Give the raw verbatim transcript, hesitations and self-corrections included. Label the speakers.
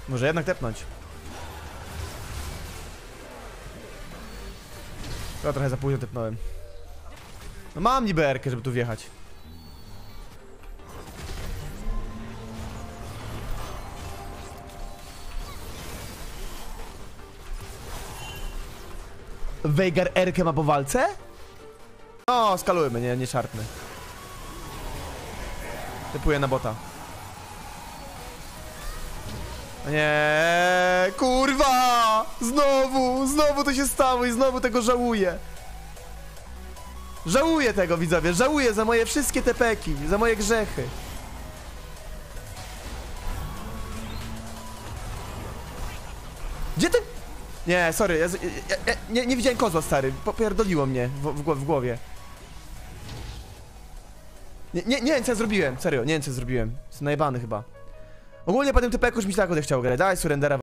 Speaker 1: Może jednak tepnąć. To trochę za późno tepnąłem. No mam niby erkę, żeby tu wjechać. Veigar erkę ma po walce? No, skalujmy, nie, nie szarpmy. Typuję na bota. Nie, kurwa! Znowu, znowu to się stało i znowu tego żałuję. Żałuję tego, widzowie, żałuję za moje wszystkie tepeki, za moje grzechy. Gdzie ty? Nie, sorry, ja, ja, ja nie, nie widziałem kozła, stary, popierdoliło mnie w, w, w głowie. Nie, nie, nie wiem co ja zrobiłem, serio, nie wiem co ja zrobiłem. Jestem najebany chyba. Ogólnie po tym typeku już mi się tak chciał grać, daj surrendera.